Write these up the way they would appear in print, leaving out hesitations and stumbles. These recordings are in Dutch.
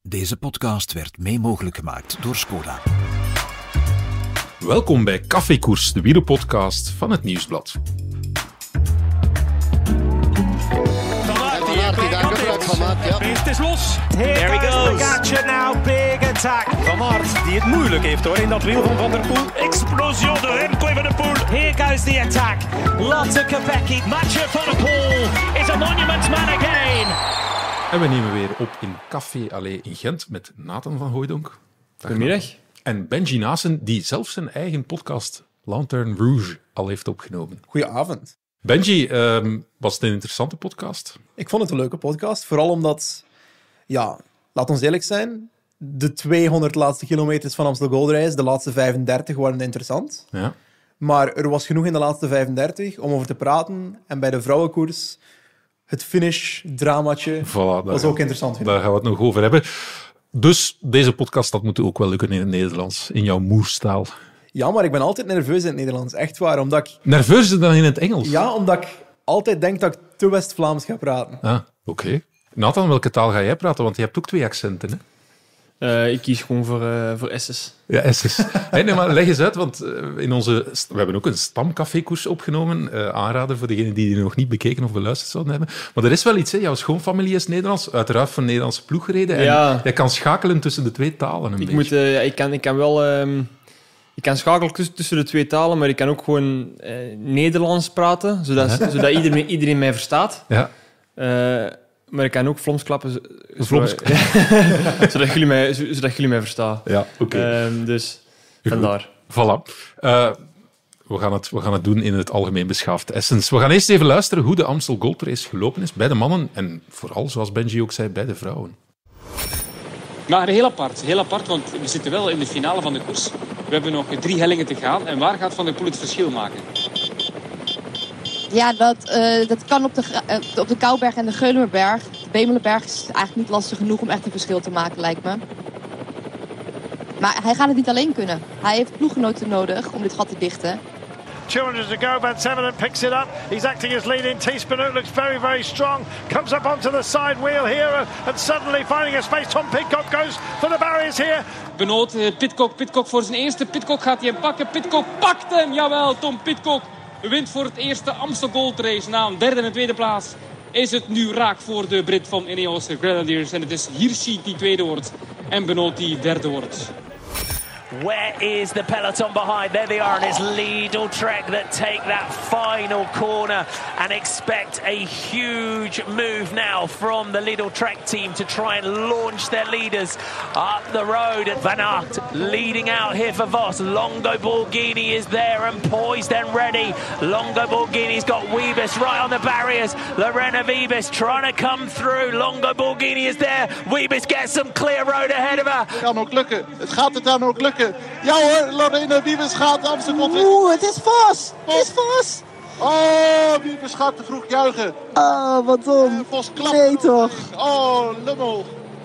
Deze podcast werd mee mogelijk gemaakt door Škoda. Welkom bij Cafékoers, de wielerpodcast van het Nieuwsblad. Het is los. There he goes. Pogacar now, big attack. Van Aert, die het moeilijk heeft hoor in dat wiel van Van der Poel. Explosion door Remco van der Poel. Here goes the attack. Lotte Kopecky. Mathieu van der Poel is a monument man again. En we nemen weer op in Café Allee in Gent met Nathan van Hooijdonk. Goedemiddag. En Benji Naassen, die zelf zijn eigen podcast Lanterne Rouge al heeft opgenomen. Goedenavond. Benji, was het een interessante podcast? Ik vond het een leuke podcast, vooral omdat, laat ons eerlijk zijn, de 200 laatste kilometers van Amstel Gold Race, de laatste 35, waren interessant. Ja. Maar er was genoeg in de laatste 35 om over te praten. En bij de vrouwenkoers, het finish-dramaatje, was ook interessant. Daar gaan we het nog over hebben. Dus deze podcast, dat moet ook wel lukken in het Nederlands, in jouw moerstaal. Ja, maar ik ben altijd nerveus in het Nederlands. Echt waar, omdat ik... Nerveuzer dan in het Engels? Ja, omdat ik altijd denk dat ik te West-Vlaams ga praten. Ah, oké. Nathan, welke taal ga jij praten? Want je hebt ook 2 accenten, hè? Ik kies gewoon voor S's. Ja, S's. Hey, nee, maar leg eens uit, want we hebben ook een stamcafékoers opgenomen. Aanrader voor degenen die nog niet bekeken of beluisterd zouden hebben. Maar er is wel iets, hè? Jouw schoonfamilie is Nederlands, uiteraard van Nederlandse ploeg gereden. En jij kan schakelen tussen de 2 talen een beetje. Ik kan wel... Ik kan schakelen tussen de 2 talen, maar ik kan ook gewoon Nederlands praten, zodat iedereen mij verstaat. Ja. Maar ik kan ook floms klappen, zodat jullie mij verstaan. Ja, oké. Dus vandaar. Voilà. We gaan het doen in het algemeen beschaafd essence. We gaan eerst even luisteren hoe de Amstel Gold Race gelopen is bij de mannen en vooral, zoals Benji ook zei, bij de vrouwen. Maar heel apart, want we zitten wel in de finale van de koers. We hebben nog 3 hellingen te gaan. En waar gaat Van der Poel het verschil maken? Ja, dat kan op de Kouberg en de Geulemerberg. De Bemelenberg is eigenlijk niet lastig genoeg om echt een verschil te maken, lijkt me. Maar hij gaat het niet alleen kunnen. Hij heeft ploeggenoten nodig om dit gat te dichten. 200 to go, Van Sevenen picks it up. He's acting as lead in. Teaspoon looks very, very strong. Comes up onto the side wheel here and suddenly finding a space. Tom Pidcock goes for the barriers here. Benoot, Pidcock voor zijn eerste. Pidcock gaat hij hem pakken. Pidcock pakt hem, jawel, Tom Pidcock wint voor het eerste Amstel Gold Race. Na een 3e en 2e plaats is het nu raak voor de Brit van Ineos Grenadiers. En het is Hirschi die 2e wordt en Benoot die 3e wordt. Where is the peloton behind? There they are, and it's Lidl Trek that take that final corner and expect a huge move now from the Lidl Trek team to try and launch their leaders up the road. Van Aert leading out here for Vos. Longo Borghini is there and poised and ready. Longo Borghini's got Wiebes right on the barriers. Lorena Wiebes trying to come through. Longo Borghini is there. Wiebes gets some clear road ahead of her. Het kan ook lukken. Het gaat het dan ook lukken. Ja hoor, Lorena Wiebes gaat Amsterdam. Oeh, het is Vos! Het is Vos! Oh, Wiebes gaat te vroeg juichen. Oh, wat dom. Vos klapt. Nee toch? Oh, lummel.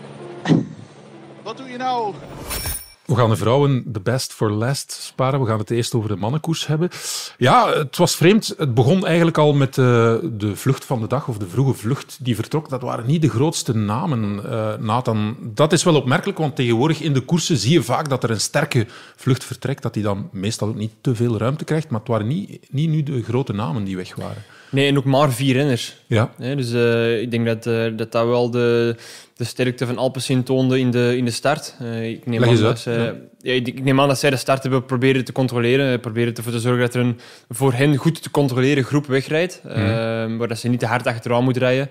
Wat doe je nou? We gaan de vrouwen de best for last sparen. We gaan het eerst over de mannenkoers hebben. Ja, het was vreemd. Het begon eigenlijk al met de vlucht van de dag, of de vroege vlucht die vertrok. Dat waren niet de grootste namen, Nathan. Dat is wel opmerkelijk, want tegenwoordig in de koersen zie je vaak dat er een sterke vlucht vertrekt, dat die dan meestal ook niet te veel ruimte krijgt. Maar het waren niet nu de grote namen die weg waren. Nee, en ook maar 4 renners. Ja. Dus ik denk dat wel de sterkte van Alpecin toonde in de start. Ik neem aan dat zij de start hebben proberen te controleren. Proberen ervoor te zorgen dat er een voor hen goed te controleren groep wegrijdt. Waar dat ze niet te hard achteraan moeten rijden.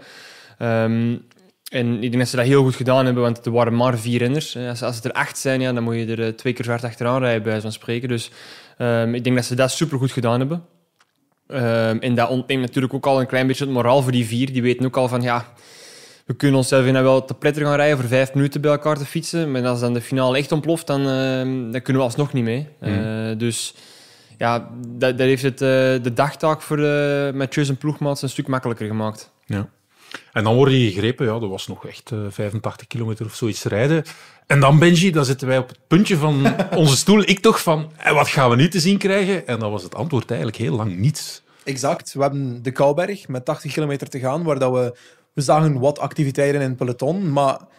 En ik denk dat ze dat heel goed gedaan hebben, want er waren maar 4 renners. Als het er 8 zijn, ja, dan moet je er 2 keer zo hard achteraan rijden, bij wijze van spreken. Dus ik denk dat ze dat supergoed gedaan hebben. En dat ontneemt natuurlijk ook al een klein beetje het moraal voor die 4. Die weten ook al van, ja, we kunnen onszelf nou wel te pletter gaan rijden voor 5 minuten bij elkaar te fietsen. Maar als dan de finale echt ontploft, dan kunnen we alsnog niet mee. Dus ja, dat heeft het de dagtaak voor Mathieu en ploegmaats een stuk makkelijker gemaakt. Ja. En dan word je gegrepen, ja, dat was nog echt 85 kilometer of zoiets rijden. En dan, Benji, dan zitten wij op het puntje van onze stoel. Ik toch van, en wat gaan we nu te zien krijgen? En dan was het antwoord eigenlijk heel lang niets. Exact. We hebben de Kouberg met 80 kilometer te gaan, waar dat we zagen wat activiteiten in het peloton, maar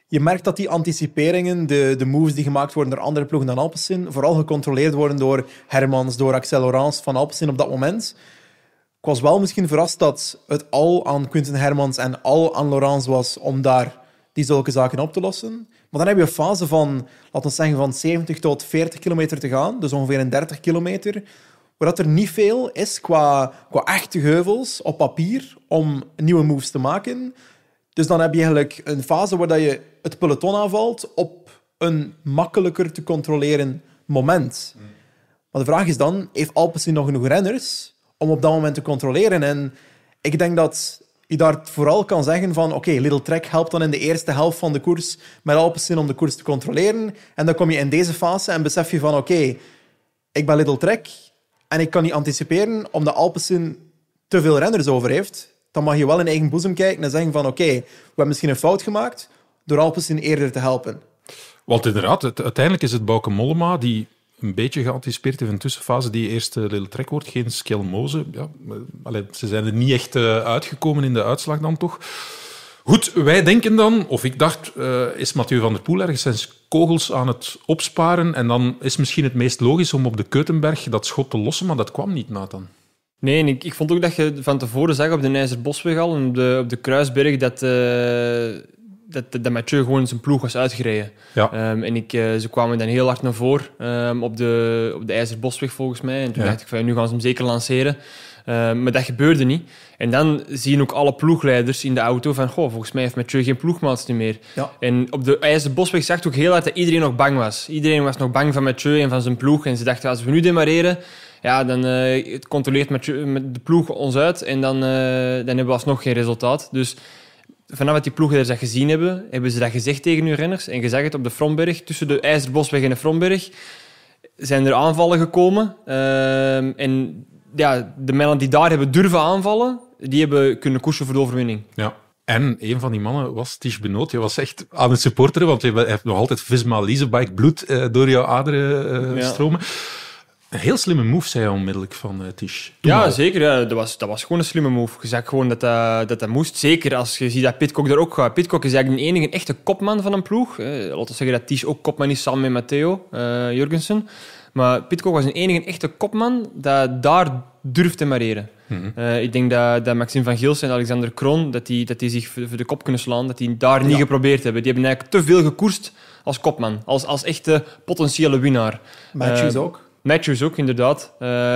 je merkt dat die anticiperingen, de moves die gemaakt worden door andere ploegen dan Alpecin, vooral gecontroleerd worden door Hermans, door Axel Laurens van Alpecin op dat moment. Ik was wel misschien verrast dat het al aan Quinten Hermans en al aan Laurens was om daar die zulke zaken op te lossen. Maar dan heb je een fase van, laten we zeggen, van 70 tot 40 kilometer te gaan, dus ongeveer een 30 kilometer, waar er niet veel is qua echte heuvels op papier om nieuwe moves te maken. Dus dan heb je eigenlijk een fase waar je het peloton aanvalt op een makkelijker te controleren moment. Maar de vraag is dan, heeft Alpecin nog genoeg renners om op dat moment te controleren? En ik denk dat je daar vooral kan zeggen van oké, Lidl Trek helpt dan in de eerste helft van de koers met Alpecin om de koers te controleren. En dan kom je in deze fase en besef je van oké, ik ben Lidl Trek en ik kan niet anticiperen omdat Alpecin te veel renners over heeft. Dan mag je wel in eigen boezem kijken en zeggen van oké, we hebben misschien een fout gemaakt door Alpecin eerder te helpen. Want inderdaad, uiteindelijk is het Bauke Mollema die een beetje geanticipeerd heeft in een tussenfase die eerste Lidl Trek wordt. Geen Skelmose. Ja, ze zijn er niet echt uitgekomen in de uitslag dan toch. Goed, wij denken dan, of ik dacht, is Mathieu van der Poel ergens zijn kogels aan het opsparen en dan is misschien het meest logisch om op de Keutenberg dat schot te lossen, maar dat kwam niet, Nathan. Nee, en ik vond ook dat je van tevoren zag op de IJzerbosweg al en op de Kruisberg dat Mathieu gewoon zijn ploeg was uitgereden. Ja. En ze kwamen dan heel hard naar voren op de IJzerbosweg volgens mij. En toen dacht ik van nu gaan ze hem zeker lanceren. Maar dat gebeurde niet. En dan zie je ook alle ploegleiders in de auto van volgens mij heeft Mathieu geen ploegmaats meer. Ja. En op de IJzerbosweg zag je ook heel hard dat iedereen nog bang was. Iedereen was nog bang van Mathieu en van zijn ploeg. En ze dachten, als we nu demareren, ja, dan controleert Mathieu met de ploeg ons uit en dan hebben we alsnog geen resultaat. Dus vanaf dat die ploegleiders dat gezien hebben ze dat gezegd tegen hun renners. En je zag het op de Fromberg, tussen de IJzerbosweg en de Fromberg, zijn er aanvallen gekomen. En ja, de mannen die daar hebben durven aanvallen, die hebben kunnen koersen voor de overwinning. Ja. En een van die mannen was Tish Benoot. Je was echt aan het supporteren, want je hebt nog altijd Visma Leasebike bloed door jouw aderen stromen. Een heel slimme move, zei je onmiddellijk van Tish. Ja, zeker. Ja. Dat was gewoon een slimme move. Je zag gewoon dat moest. Zeker als je ziet dat Pidcock er ook gaat. Pidcock is eigenlijk de enige echte kopman van een ploeg. Laten we zeggen dat Tish ook kopman is samen met Matteo Jurgensen. Maar Pidcock was een enige echte kopman dat daar durft te mareren. Mm-hmm. Ik denk dat Maxime van Gilsen en Alexander Kroon dat die zich voor de kop kunnen slaan, dat die daar niet geprobeerd hebben. Die hebben eigenlijk te veel gekoerst als kopman, als echte potentiële winnaar. Matthews ook, inderdaad.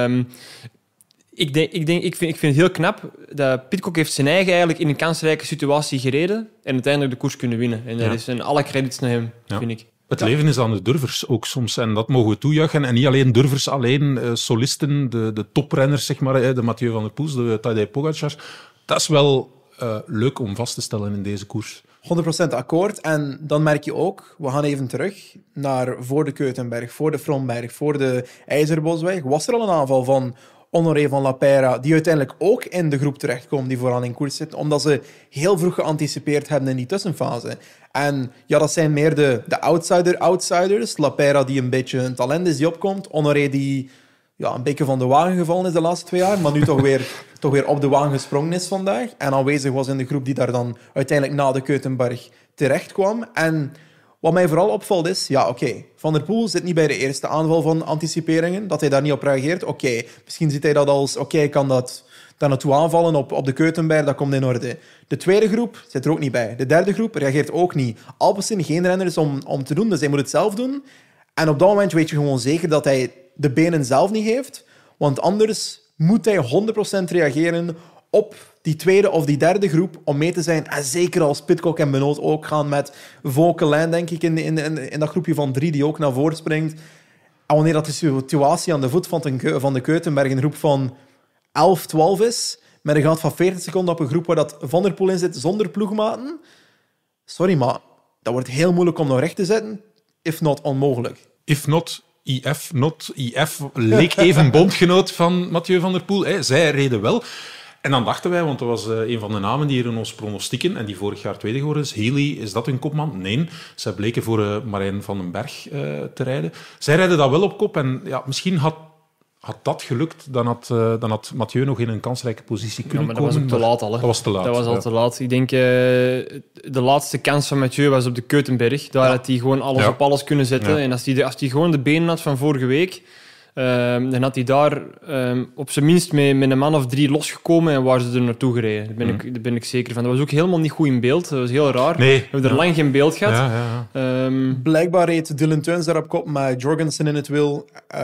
Ik vind het heel knap dat Pidcock heeft zijn eigen eigenlijk in een kansrijke situatie gereden en uiteindelijk de koers kunnen winnen. En daar is alle credits naar hem, vind ik. Het leven is aan de durvers ook soms en dat mogen we toejuichen. En niet alleen durvers, alleen solisten, de toprenners, zeg maar, de Mathieu van der Poels, de Tadej Pogacar. Dat is wel leuk om vast te stellen in deze koers. 100% akkoord. En dan merk je ook, we gaan even terug naar voor de Keutenberg, voor de Fromberg, voor de IJzerbosweg. Was er al een aanval van Honoré van La Peira, die uiteindelijk ook in de groep terechtkomen die vooraan in koers zitten, omdat ze heel vroeg geanticipeerd hebben in die tussenfase. En ja, dat zijn meer de outsiders. La Peira die een beetje een talent is die opkomt. Honoré die een beetje van de wagen gevallen is de laatste 2 jaar, maar nu toch weer op de wagen gesprongen is vandaag. En aanwezig was in de groep die daar dan uiteindelijk na de Keutenberg terecht kwam. En wat mij vooral opvalt is, Van der Poel zit niet bij de eerste aanval van anticiperingen, dat hij daar niet op reageert. Misschien ziet hij dat als, ik kan dat daar naartoe aanvallen op de Keutenberg, dat komt in orde. De tweede groep zit er ook niet bij. De derde groep reageert ook niet. Alpecin geen renners om te doen, dus hij moet het zelf doen. En op dat moment weet je gewoon zeker dat hij de benen zelf niet heeft, want anders moet hij 100% reageren op die tweede of die derde groep om mee te zijn. En zeker als Pidcock en Benoot ook gaan met Vauquelin, denk ik, in dat groepje van 3 die ook naar voren springt. En wanneer dat de situatie aan de voet van de Keutenberg een groep van 11, 12 is, met een gat van 40 seconden op een groep waar dat Van der Poel in zit zonder ploegmaten. Sorry, maar dat wordt heel moeilijk om nog recht te zetten, if not onmogelijk. If not IF leek even bondgenoot van Mathieu van der Poel. Zij reden wel. En dan dachten wij, want dat was een van de namen die hier in ons pronostieken en die vorig jaar tweede geworden is. Healy, is dat hun kopman? Nee, zij bleken voor Marijn van den Berg te rijden. Zij rijden dat wel op kop en misschien had Had dat gelukt, dan had Mathieu nog in een kansrijke positie kunnen maar komen. Dat was ook te laat al. Hè. Dat was te laat. Dat was al te laat. Ik denk, de laatste kans van Mathieu was op de Keutenberg. Daar had hij gewoon alles op alles kunnen zetten. Ja. En als hij gewoon de benen had van vorige week, dan had hij daar op zijn minst met een man of 3 losgekomen en waren ze er naartoe gereden. Daar ben ik zeker van. Dat was ook helemaal niet goed in beeld. Dat was heel raar. Nee. We hebben er lang geen beeld gehad. Blijkbaar reed Dylan Teuns daar op kop met Jorgensen in het wiel.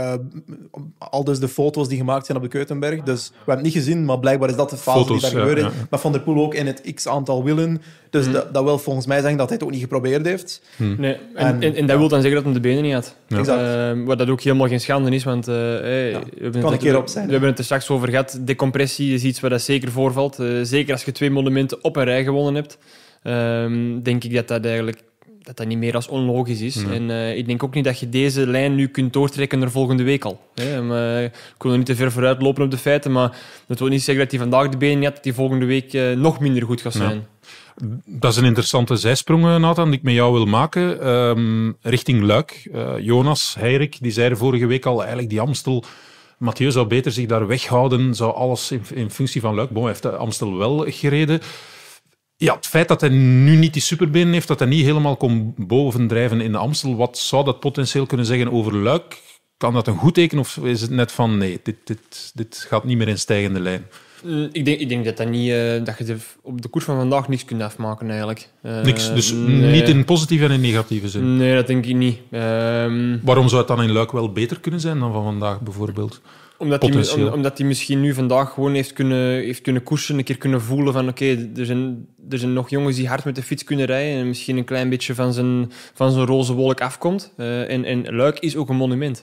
Al dus de foto's die gemaakt zijn op de Keutenberg. Dus we hebben het niet gezien, maar blijkbaar is dat de fase die daar gebeurde. Ja. Maar Van der Poel ook in het x-aantal wielen. Dus dat wil volgens mij zeggen dat hij het ook niet geprobeerd heeft. Nee. En dat wil dan zeggen dat hij de benen niet had. Ja. Exact. Wat dat ook helemaal geen schande is, want we hebben het er straks over gehad. Decompressie is iets waar dat zeker voorvalt. Zeker als je 2 monumenten op een rij gewonnen hebt. Denk ik dat eigenlijk dat niet meer als onlogisch is. En ik denk ook niet dat je deze lijn nu kunt doortrekken naar volgende week al. Ik wil er niet te ver vooruit lopen op de feiten, maar dat wil niet zeggen dat hij vandaag de benen niet had, dat hij volgende week nog minder goed gaat zijn. Dat is een interessante zijsprong, Nathan, die ik met jou wil maken. Richting Luik. Jonas Heirik, die zei vorige week al, eigenlijk die Amstel... Mathieu zou beter zich daar weghouden, zou alles in functie van Luik. Hij heeft de Amstel wel gereden. Ja, het feit dat hij nu niet die superbenen heeft, dat hij niet helemaal kon bovendrijven in de Amstel, wat zou dat potentieel kunnen zeggen over Luik? Kan dat een goed teken of is het net van nee, dit gaat niet meer in stijgende lijn? Ik denk dat niet, dat je op de koers van vandaag niks kunt afmaken eigenlijk. Niks, dus niet in positieve en in negatieve zin? Nee, dat denk ik niet. Waarom zou het dan in Luik wel beter kunnen zijn dan van vandaag bijvoorbeeld? Omdat hij misschien nu vandaag gewoon heeft kunnen koersen, een keer kunnen voelen van oké, er zijn nog jongens die hard met de fiets kunnen rijden en misschien een klein beetje van zijn roze wolk afkomt. En Luik is ook een monument.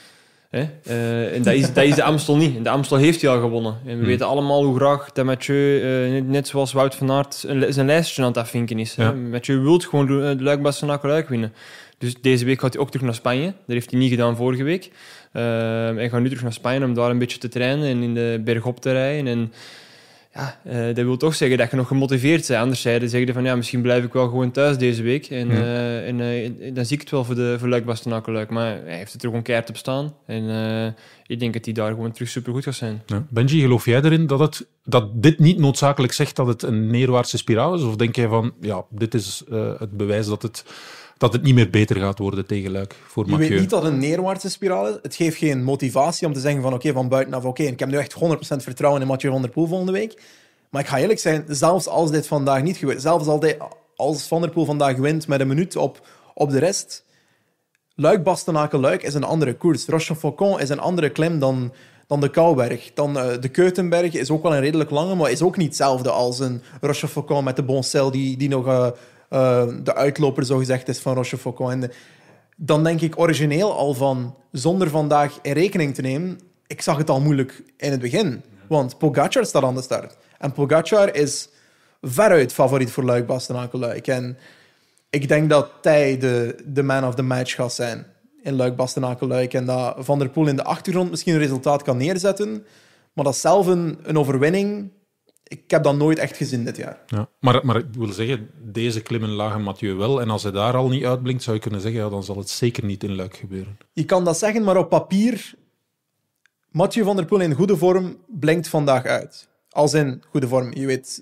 En dat is de Amstel niet. De Amstel heeft hij al gewonnen. En we weten allemaal hoe graag dat Mathieu, net zoals Wout van Aert, zijn lijstje aan het afvinken is. Ja. Mathieu wil gewoon de Luik-Bastenaken-Luik winnen. Dus deze week gaat hij ook terug naar Spanje. Dat heeft hij niet gedaan vorige week. Hij gaat nu terug naar Spanje om daar een beetje te trainen en in de bergop te rijden. En ja, dat wil toch zeggen dat je nog gemotiveerd bent. Anderzijds zeggen van ja, misschien blijf ik wel gewoon thuis deze week. En dan zie ik het wel voor Luik-Bastenaken-Luik. Maar hij heeft er gewoon keihard op staan. En ik denk dat hij daar gewoon terug supergoed gaat zijn. Ja. Benji, geloof jij erin dat dit niet noodzakelijk zegt dat het een neerwaartse spiraal is? Of denk jij van, ja, dit is het bewijs dat het niet meer beter gaat worden tegen Luik voor Mathieu? Je weet niet dat het een neerwaartse spiraal is. Het geeft geen motivatie om te zeggen van oké, van buitenaf oké, ik heb nu echt 100% vertrouwen in Mathieu van der Poel volgende week. Maar ik ga eerlijk zijn, zelfs als dit vandaag niet gebeurt, zelfs als Van der Poel vandaag wint met een minuut op de rest, Luik-Bastenaken-Luik is een andere koers. Rochefoucauld is een andere klim dan de Kouberg. Dan de Keutenberg is ook wel een redelijk lange, maar is ook niet hetzelfde als een Rochefoucauld met de Boncel die nog... de uitloper, zo gezegd, is van Rochefoucauld. En dan denk ik origineel al van, zonder vandaag in rekening te nemen, ik zag het al moeilijk in het begin. Want Pogacar staat aan de start. En Pogacar is veruit favoriet voor Luik-Bastenaken-Luik. En ik denk dat hij de man of the match gaat zijn in Luik-Bastenaken-Luik. En dat Van der Poel in de achtergrond misschien een resultaat kan neerzetten. Maar dat zelf een overwinning... Ik heb dat nooit echt gezien dit jaar. Ja, maar ik wil zeggen, deze klimmen lagen Mathieu wel. En als hij daar al niet uitblinkt, zou je kunnen zeggen, ja, dan zal het zeker niet in Luik gebeuren. Je kan dat zeggen, maar op papier... Mathieu van der Poel in goede vorm blinkt vandaag uit. Als in goede vorm. Je weet...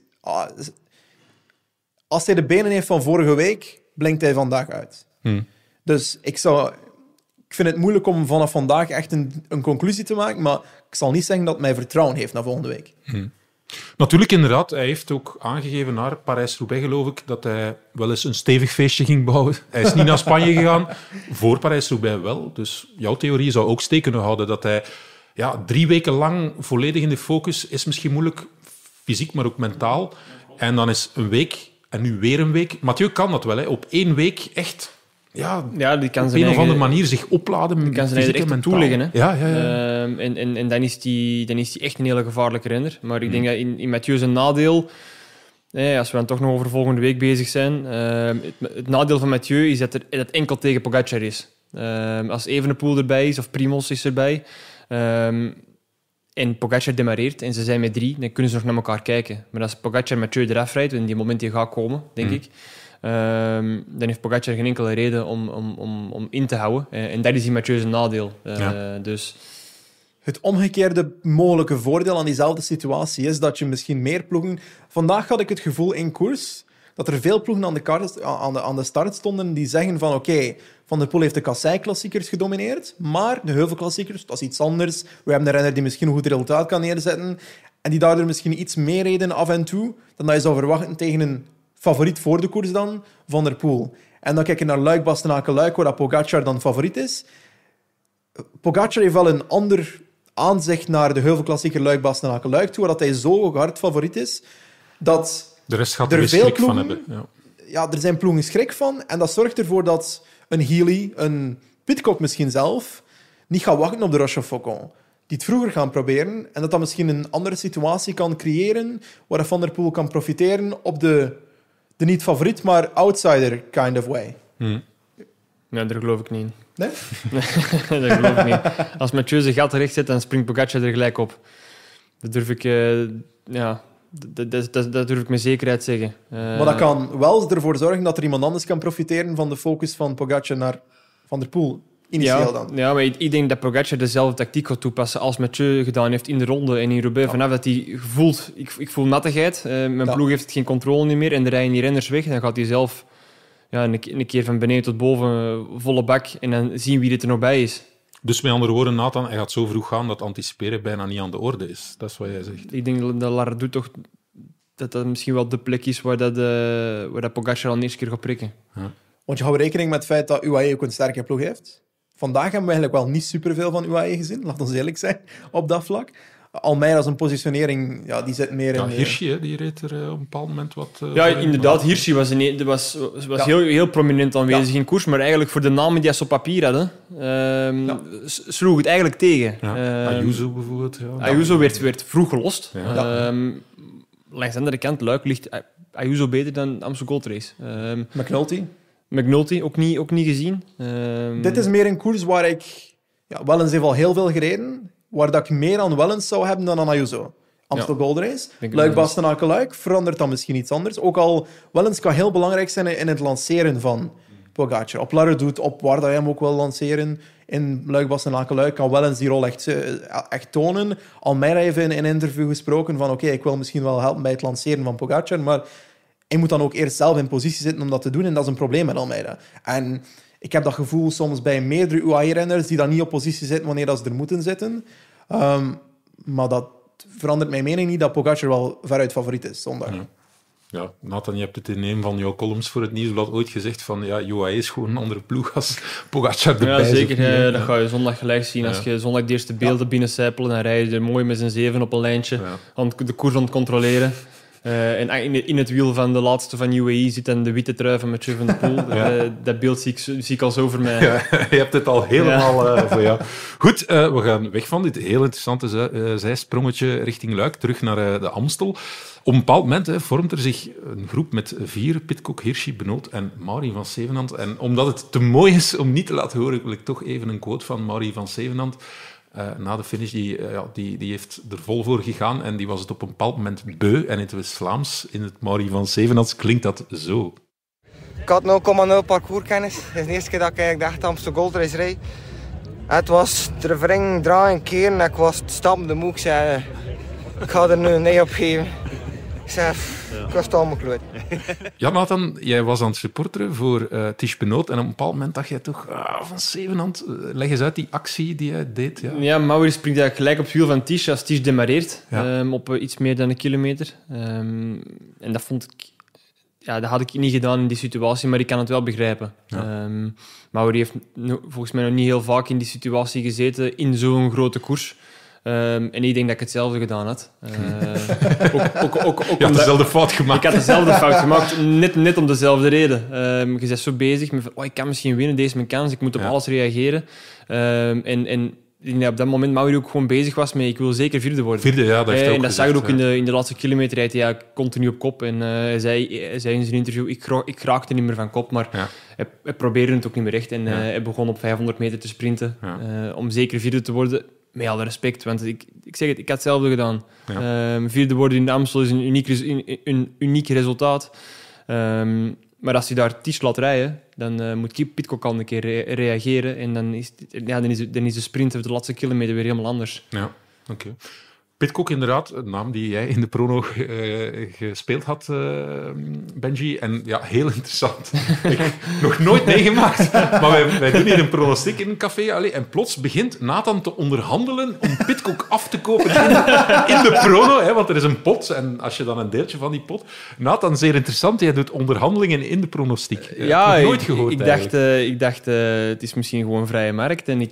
Als hij de benen heeft van vorige week, blinkt hij vandaag uit. Dus ik vind het moeilijk om vanaf vandaag echt een conclusie te maken, maar ik zal niet zeggen dat mij vertrouwen heeft naar volgende week. Natuurlijk, inderdaad. Hij heeft ook aangegeven naar Parijs-Roubaix, geloof ik, dat hij wel eens een stevig feestje ging bouwen. Hij is niet naar Spanje gegaan, voor Parijs-Roubaix wel. Dus jouw theorie zou ook steek kunnen houden dat hij 3 weken lang volledig in de focus is misschien moeilijk, fysiek, maar ook mentaal. En dan is een week en nu weer een week. Mathieu kan dat wel, hè. Op 1 week echt... Ja, die kan op een of andere manier zich opladen. Die kan zijn eigen echt toeleggen. Hè? Ja. En dan is die echt een hele gevaarlijke renner. Maar ik denk dat in Mathieu zijn nadeel... als we dan toch nog over volgende week bezig zijn... het nadeel van Mathieu is dat het enkel tegen Pogacar is. Als Evenepoel erbij is, of Primoz is erbij... en Pogacar demareert en ze zijn met 3, dan kunnen ze nog naar elkaar kijken. Maar als Pogacar Mathieu eraf rijdt, in die moment die gaat komen, denk ik... dan heeft Pogacar geen enkele reden om in te houden. En dat is in Mathieu zijn nadeel. Dus Het omgekeerde mogelijke voordeel aan diezelfde situatie is dat je misschien meer ploegen... Vandaag had ik het gevoel in koers dat er veel ploegen aan de start stonden die zeggen van oké, Van der Poel heeft de kassei-klassiekers gedomineerd, maar de heuvelklassiekers, dat is iets anders. We hebben een renner die misschien een goed resultaat kan neerzetten en die daardoor misschien iets meer reden af en toe dan dat je zou verwachten tegen een favoriet voor de koers dan, Van der Poel. En dan kijk je naar Luik, Bastenaken, Luik, waar dat Pogacar dan favoriet is. Pogacar heeft wel een ander aanzicht naar de heuvelklassieker Luik, Bastenaken, Luik toe, waar dat hij zo hard favoriet is, dat de rest gaat er schrik van hebben. Ja, er zijn ploegen schrik van. En dat zorgt ervoor dat een Healy, een Pidcock misschien zelf, niet gaat wachten op de Rochefoucauld. Die het vroeger gaan proberen. En dat misschien een andere situatie kan creëren waar Van der Poel kan profiteren op de niet-favoriet, maar outsider kind of way. Ja, daar geloof ik niet in. Nee? Dat geloof ik niet. Als Mathieu zijn gat recht zet, dan springt Pogacar er gelijk op. Dat durf ik... Dat durf ik met zekerheid zeggen. Maar dat kan wel ervoor zorgen dat er iemand anders kan profiteren van de focus van Pogacar naar Van der Poel. Initieel dan. Ja, maar ik denk dat Pogacar dezelfde tactiek gaat toepassen als Mathieu gedaan heeft in de ronde en in Roubaix. Vanaf dat hij voelt, ik voel nattigheid, mijn ploeg heeft geen controle niet meer en er rijden die renners weg, dan gaat hij zelf een keer van beneden tot boven volle bak en dan zien wie er nog bij is. Dus met andere woorden, Nathan, hij gaat zo vroeg gaan dat anticiperen bijna niet aan de orde is. Dat is wat jij zegt. Ik denk dat Lardoux toch dat misschien wel de plek is waar dat Pogacar al de eerste keer gaat prikken. Ja. Want je houdt rekening met het feit dat UAE ook een sterke ploeg heeft. Vandaag hebben we eigenlijk wel niet superveel van UAE gezien, laat ons eerlijk zijn, op dat vlak. Almeida als een positionering, ja, die zit meer in... Hirschi, die reed er op een bepaald moment wat... ja, inderdaad. Hirschi was heel prominent aanwezig in koers, maar eigenlijk voor de namen die ze op papier hadden, sloeg het eigenlijk tegen. Ja. Ayuso bijvoorbeeld. Ja. Ayuso werd vroeg gelost. Ja. Langs de andere kant, Luik ligt Ayuso beter dan Amstel Gold Race. McNulty, ook niet gezien. Dit is meer een koers waar ik... Ja, Wellens heeft al heel veel gereden, waar dat ik meer aan Wellens zou hebben dan aan Ayuso. Amstel Gold Race. Luik, Bastenaken, Luik verandert dan misschien iets anders. Ook al Wellens kan heel belangrijk zijn in het lanceren van Pogacar. Op Larredoet, op waar dat hij hem ook wil lanceren. In Luik, Bastenaken, Luik kan Wellens die rol echt tonen. Almeida heeft in een interview gesproken van oké, ik wil misschien wel helpen bij het lanceren van Pogacar, maar hij moet dan ook eerst zelf in positie zitten om dat te doen en dat is een probleem met Almeida. En ik heb dat gevoel soms bij meerdere UAE-renners die dan niet op positie zitten wanneer dat ze er moeten zitten. Maar dat verandert mijn mening niet dat Pogacar wel veruit favoriet is zondag. Ja, Nathan, je hebt het in een van jouw columns voor het Nieuwsblad ooit gezegd van ja, UAE is gewoon een andere ploeg als Pogacar erbij. Ja, zeker. Dat ga je zondag gelijk zien. Als je zondag de eerste beelden binnencijpelen, dan rij je er mooi met z'n 7 op een lijntje de koers aan het controleren. En in het wiel van de laatste van UAE zit dan de witte trui van Mathieu van der Poel. Dat beeld zie ik al zo voor mij. Ja, je hebt het al helemaal voor jou. Goed, we gaan weg van dit heel interessante zijsprongetje richting Luik, terug naar de Amstel. Op een bepaald moment vormt er zich een groep met 4, Pidcock, Hirschi, Benoot en Mauri van Zevenand. En omdat het te mooi is om niet te laten horen, wil ik toch even een quote van Mauri van Zevenand. Na de finish, die heeft er vol voor gegaan en die was het op een bepaald moment beu. En in het West-Vlaams, in het Mauri van Zevenand, klinkt dat zo. Ik had 0,0 parcourskennis. Het is de eerste keer dat ik eigenlijk de echte Amstel Gold Race rijd. Het was wringen, draaien, keren en ik was stappende moe. Ik zei, ik ga er nu een nee op geven. Ik zei, ik was het allemaal kloot. Ja, Nathan, jij was aan het supporteren voor Tish Benoot en op een bepaald moment dacht jij toch van Zevenand, leg eens uit die actie die hij deed. Ja, Mauri springt eigenlijk gelijk op het wiel van Tish als Tish demareert op iets meer dan 1 kilometer. En dat vond ik... Ja, dat had ik niet gedaan in die situatie, maar ik kan het wel begrijpen. Ja. Mauri heeft volgens mij nog niet heel vaak in die situatie gezeten in zo'n grote koers. En ik denk dat ik hetzelfde gedaan had. Je had dezelfde fout gemaakt. Ik had dezelfde fout gemaakt, net om dezelfde reden. Je bent zo bezig met ik kan misschien winnen, deze is mijn kans, ik moet op alles reageren. En ik denk dat op dat moment Mauri ook gewoon bezig was met ik wil zeker 4e worden. 4e, ja, dat heeft hij ook en dat gezegd, zag je ook in de laatste kilometer, rijdt hij continu op kop. En hij zei in zijn interview, ik raakte niet meer van kop, maar hij probeerde het ook niet meer echt. En hij begon op 500 meter te sprinten om zeker 4e te worden. Met alle respect, want ik zeg het, ik had hetzelfde gedaan. Ja. 4e worden in de Amstel is een uniek resultaat. Maar als hij daar Tisch laat rijden, dan moet Pidcock al een keer reageren. En dan is de sprint of de laatste kilometer weer helemaal anders. Ja, oké. Pidcock, inderdaad, een naam die jij in de prono gespeeld had, Benji. En ja, heel interessant. Ik heb nog nooit meegemaakt, maar wij doen hier een pronostiek in een café. En plots begint Nathan te onderhandelen om Pidcock af te kopen in de prono. Want er is een pot en als je dan een deeltje van die pot... Nathan, zeer interessant. Jij doet onderhandelingen in de pronostiek. Ja, nooit gehoord ik dacht het is misschien gewoon vrije markt. En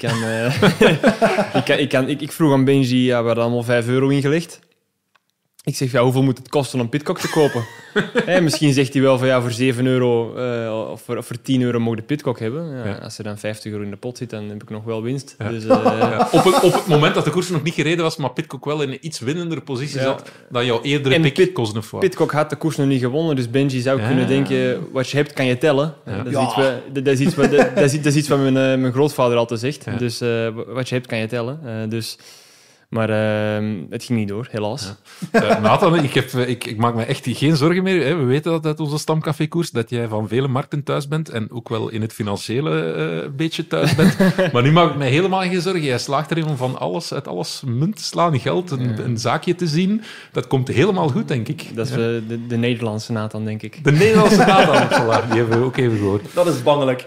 ik vroeg aan Benji, we hadden allemaal €5 ingelegd. Ik zeg, hoeveel moet het kosten om Pidcock te kopen? Misschien zegt hij wel van voor €7 of voor €10 mogen de Pidcock hebben. Ja, als er dan €50 in de pot zit, dan heb ik nog wel winst. Ja. Dus, op het moment dat de koers nog niet gereden was, maar Pidcock wel in een iets winnendere positie zat dan jouw eerdere pick Cosnefroid. Pidcock had de koers nog niet gewonnen, dus Benji zou kunnen denken, wat je hebt, kan je tellen. Dat is iets wat mijn grootvader altijd zegt. Ja. Dus wat je hebt, kan je tellen. Maar het ging niet door, helaas. Ja. Nathan, ik maak me echt geen zorgen meer. Hè. We weten dat uit onze stamcafékoers dat jij van vele markten thuis bent en ook wel in het financiële beetje thuis bent. Maar nu maak ik me helemaal geen zorgen. Jij slaagt erin om van alles uit alles munt te slaan, geld, een zaakje te zien. Dat komt helemaal goed, denk ik. Dat is de Nederlandse Nathan, denk ik. De Nederlandse Nathan, die hebben we ook even gehoord. Dat is bangelijk.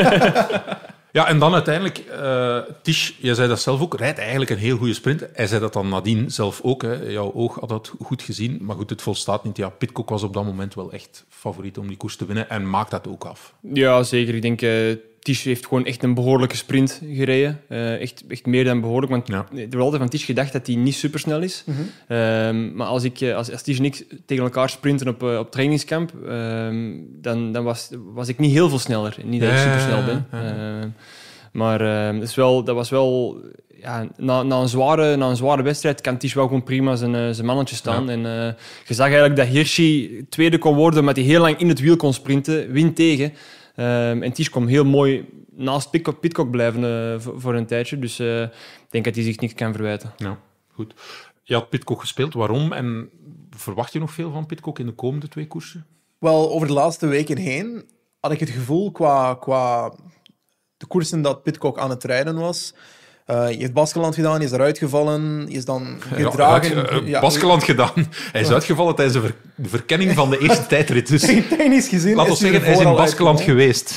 Ja, en dan uiteindelijk, Tisch, jij zei dat zelf ook, rijdt eigenlijk een heel goede sprint. Hij zei dat dan nadien zelf ook. Hè. Jouw oog had dat goed gezien. Maar goed, het volstaat niet. Ja, Pidcock was op dat moment wel echt favoriet om die koers te winnen en maakt dat ook af. Ja, zeker. Ik denk, Tisch heeft gewoon echt een behoorlijke sprint gereden. Echt meer dan behoorlijk. Want er wordt altijd van Tisch gedacht dat hij niet supersnel is. Mm-hmm. Maar als Tisch en ik tegen elkaar sprinten op trainingskamp, dan was ik niet heel veel sneller. Niet dat ik supersnel ben. Maar dat was wel... Ja, na een zware wedstrijd kan Tisch wel gewoon prima zijn mannetje staan. Ja. En je zag eigenlijk dat Hirschi tweede kon worden, omdat hij heel lang in het wiel kon sprinten. Wind tegen. En Tisch kon heel mooi naast Pidcock blijven voor een tijdje. Dus ik denk dat hij zich niks kan verwijten. Ja, goed. Je had Pidcock gespeeld. Waarom? En verwacht je nog veel van Pidcock in de komende 2 koersen? Wel, over de laatste weken heen had ik het gevoel qua de koersen dat Pidcock aan het rijden was... je heeft Baskeland gedaan, je is eruit gevallen, je is dan gedragen... Baskeland gedaan. Hij is uitgevallen tijdens de verkenning van de eerste tijdrit. Dus technisch gezien laat ons zeggen, hij is in Baskeland geweest.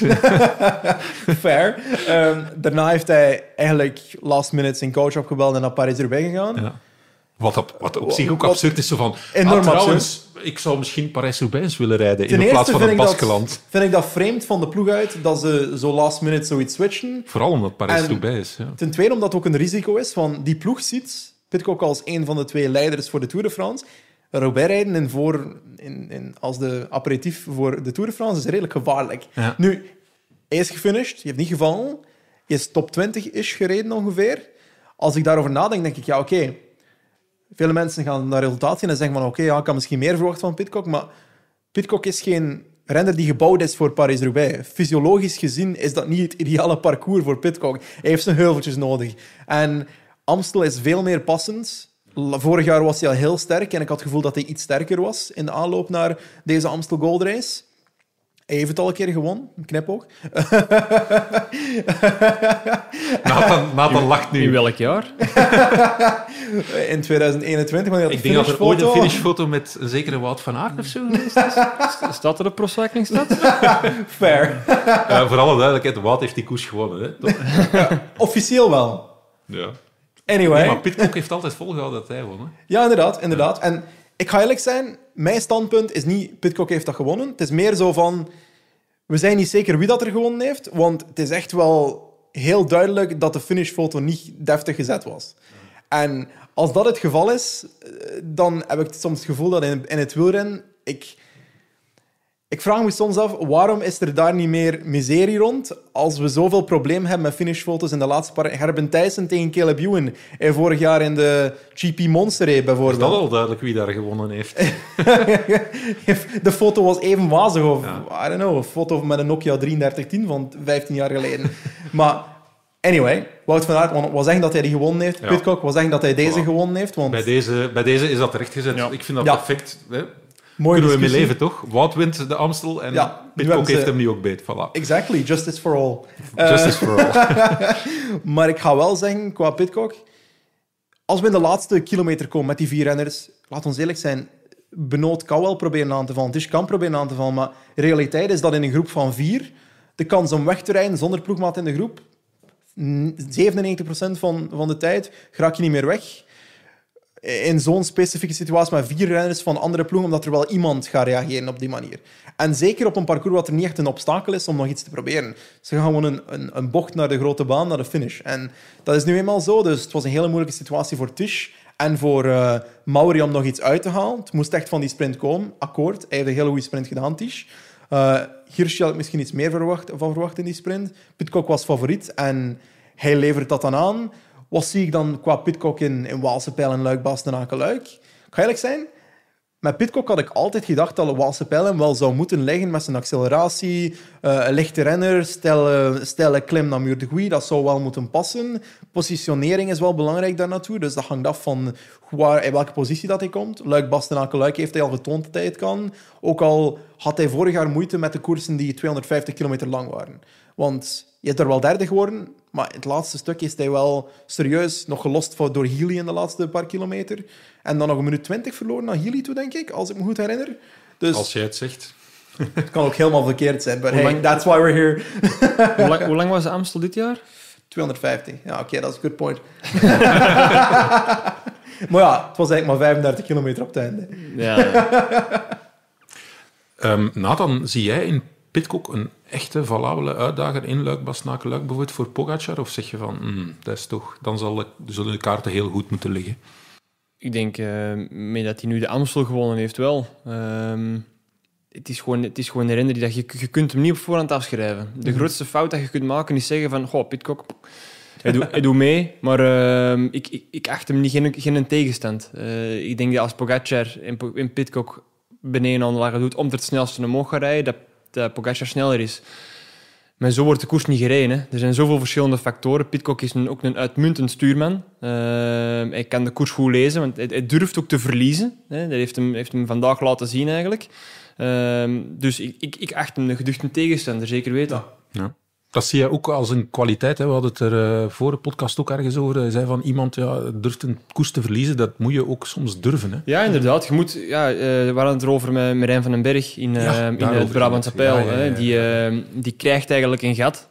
Fair. Daarna heeft hij eigenlijk last minute zijn coach opgebeld en naar Parijs-Roubaix gegaan. Ja. Wat op zich ook absurd is. Zo van, trouwens, ik zou misschien Parijs-Roubaix willen rijden in plaats van het Baskeland. Vind ik dat vreemd van de ploeg uit, dat ze zo last minute zoiets switchen. Vooral omdat Parijs-Roubaix is. Ja. Ten tweede omdat het ook een risico is, van die ploeg ziet Pidcock als een van de 2 leiders voor de Tour de France. Roubaix rijden als de aperitief voor de Tour de France is redelijk gevaarlijk. Ja. Nu, hij is gefinished, je hebt niet gevallen, je is top 20-ish gereden ongeveer. Als ik daarover nadenk, denk ik, oké. Vele mensen gaan naar resultaat zien en zeggen van ik kan misschien meer verwachten van Pidcock, maar Pidcock is geen renner die gebouwd is voor Parijs-Roubaix. Fysiologisch gezien is dat niet het ideale parcours voor Pidcock. Hij heeft zijn heuveltjes nodig. En Amstel is veel meer passend. Vorig jaar was hij al heel sterk en ik had het gevoel dat hij iets sterker was in de aanloop naar deze Amstel Gold Race. Hij heeft het al een keer gewonnen, een knipoog. Nathan lacht nu. In welk jaar? In 2021. Ik denk dat er ooit een finishfoto met een zekere Wout van Aert of zo geweest is. Staat er op Pro Cycling Stats? Fair. Voor alle duidelijkheid, Wout heeft die koers gewonnen. Hè? Officieel wel. Ja. Anyway. Maar Pidcock heeft altijd volgehouden dat hij won. Hè? Ja, inderdaad. Ja. En ik ga eerlijk zijn, mijn standpunt is niet Pidcock heeft dat gewonnen. Het is meer zo van, we zijn niet zeker wie dat er gewonnen heeft, want het is echt wel heel duidelijk dat de finishfoto niet deftig gezet was. En als dat het geval is, dan heb ik soms het gevoel dat in het wielrennen... Ik vraag me soms af, waarom is er daar niet meer miserie rond als we zoveel problemen hebben met finishfoto's in de laatste paar... Gerben Thijssen tegen Caleb Ewan vorig jaar in de GP Monster Race bijvoorbeeld. Is dat al duidelijk wie daar gewonnen heeft? De foto was even wazig of, I don't know, een foto met een Nokia 3310 van 15 jaar geleden. Maar anyway, Wout van Aert was zeggen dat hij die gewonnen heeft. Ja. Pidcock was zeggen dat hij deze gewonnen heeft. Want... Bij deze is dat rechtgezet. Ja. Ik vind dat perfect. Hè? Kunnen we mee discussie. leven, toch? Wout wint de Amstel en Pidcock heeft hem nu ook beet. Voilà. Exactly, justice for all. Justice for all. Maar ik ga wel zeggen, qua Pidcock, als we in de laatste kilometer komen met die 4 renners, laat ons eerlijk zijn, Benoot kan wel proberen aan te vallen, Tisch kan proberen aan te vallen, maar de realiteit is dat in een groep van 4 de kans om weg te rijden zonder ploegmaat in de groep, 97% van de tijd raak je niet meer weg. In zo'n specifieke situatie met 4 renners van andere ploegen, omdat er wel iemand gaat reageren op die manier. En zeker op een parcours wat er niet echt een obstakel is om nog iets te proberen. Ze gaan gewoon een bocht naar de grote baan, naar de finish. En dat is nu eenmaal zo, dus het was een hele moeilijke situatie voor Tisch en voor Mauri om nog iets uit te halen. Het moest echt van die sprint komen, akkoord. Hij heeft een hele goede sprint gedaan, Tisch. Hirschi had ik misschien iets meer verwacht in die sprint. Pidcock was favoriet en hij levert dat dan aan. Wat zie ik dan qua Pidcock in Waalse Pijl en Luik, Bastenaken-Luik? Ik ga eerlijk zijn, met Pidcock had ik altijd gedacht dat Waalse Pijl hem wel zou moeten liggen met zijn acceleratie, een lichte renner, steile klim naar Muur de Guy, dat zou wel moeten passen. Positionering is wel belangrijk daar naartoe, dus dat hangt af van in welke positie dat hij komt. Luik-Bastenaken-Luik heeft hij al getoond dat hij het kan, ook al had hij vorig jaar moeite met de koersen die 250 kilometer lang waren. Want je is er wel derde geworden, maar in het laatste stuk is hij wel serieus nog gelost door Healy in de laatste paar kilometer. En dan nog 1 minuut 20 verloren naar Healy toe, denk ik, als ik me goed herinner. Dus als jij het zegt. Het kan ook helemaal verkeerd zijn, but hey, that's why we're here. Hoe lang was de Amstel dit jaar? 250. Ja, oké, dat is een good point. Maar ja, het was eigenlijk maar 35 kilometer op het einde. Ja. Nathan, zie jij in Pidcock een echte valabele uitdager in Luik, Bastenaken-Luik bijvoorbeeld voor Pogacar? Of zeg je van, dat is toch, dan zullen de kaarten heel goed moeten liggen? Ik denk, met dat hij nu de Amstel gewonnen heeft, wel. Het is gewoon een renner die je kunt hem niet op voorhand afschrijven. De grootste fout dat je kunt maken is zeggen van, goh, Pidcock, hij doet mee, maar ik acht hem geen tegenstand. Ik denk dat als Pogacar en Pidcock beneden aan de lagen doet, om er het snelste omhoog gaan rijden, dat Pogacar sneller is. Maar zo wordt de koers niet gereden. Hè. Er zijn zoveel verschillende factoren. Pidcock is ook een uitmuntend stuurman. Hij kan de koers goed lezen, want hij durft ook te verliezen. Hè. Dat heeft hem vandaag laten zien, eigenlijk. Dus ik acht hem een geduchte tegenstander, zeker weten. Ja. Dat zie je ook als een kwaliteit. Hè. We hadden het er voor de podcast ook ergens over. Hij zei van iemand durft een koers te verliezen. Dat moet je ook soms durven. Hè. Ja, inderdaad. Je moet, we hadden het erover met Rijn van den Berg in het Brabantse Pijl. Ja. Die krijgt eigenlijk een gat.